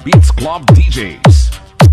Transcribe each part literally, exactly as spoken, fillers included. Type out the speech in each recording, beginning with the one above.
Beats Club D Js.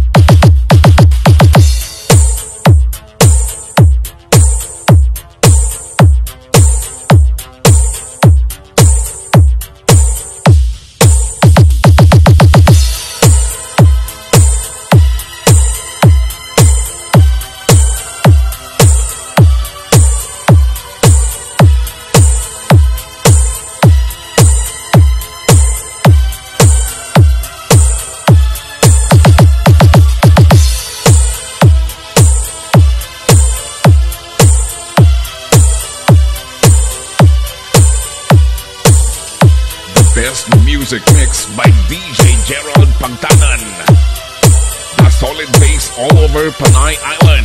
Best music mix by D J Gerald Pagtanan. The solid bass all over Panay Island.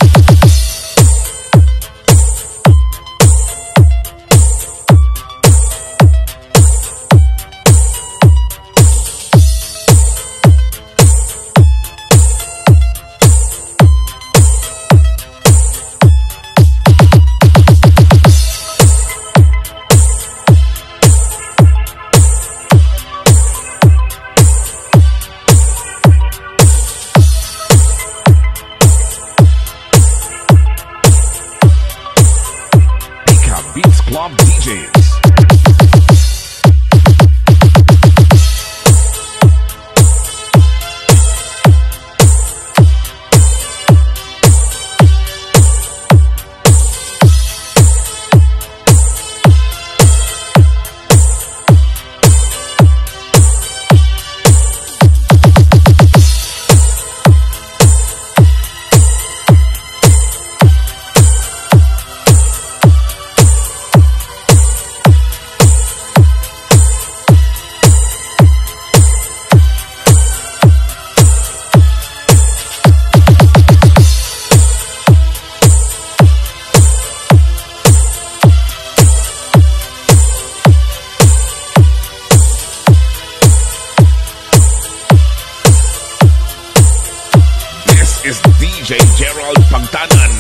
Beats Club D Js. Is D J Gerald Pagtanan.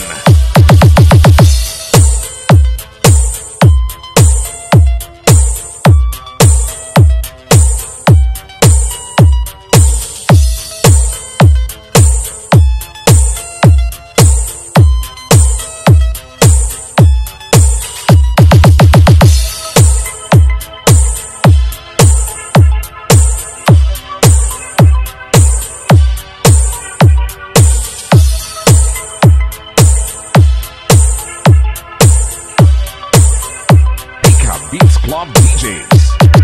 Beats Club D Js.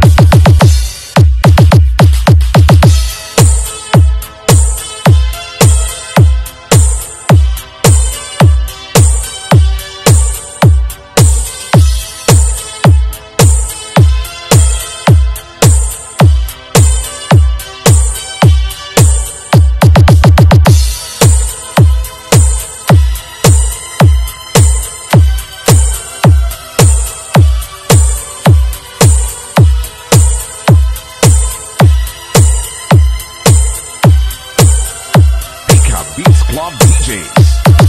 Beats Club D Js.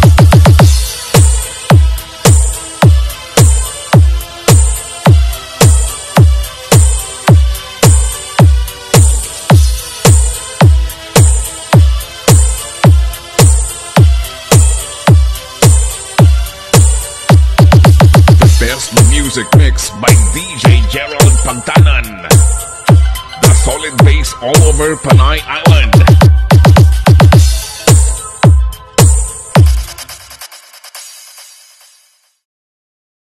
The best music mix by D J Gerald Pagtanan. The solid bass all over Panay Island.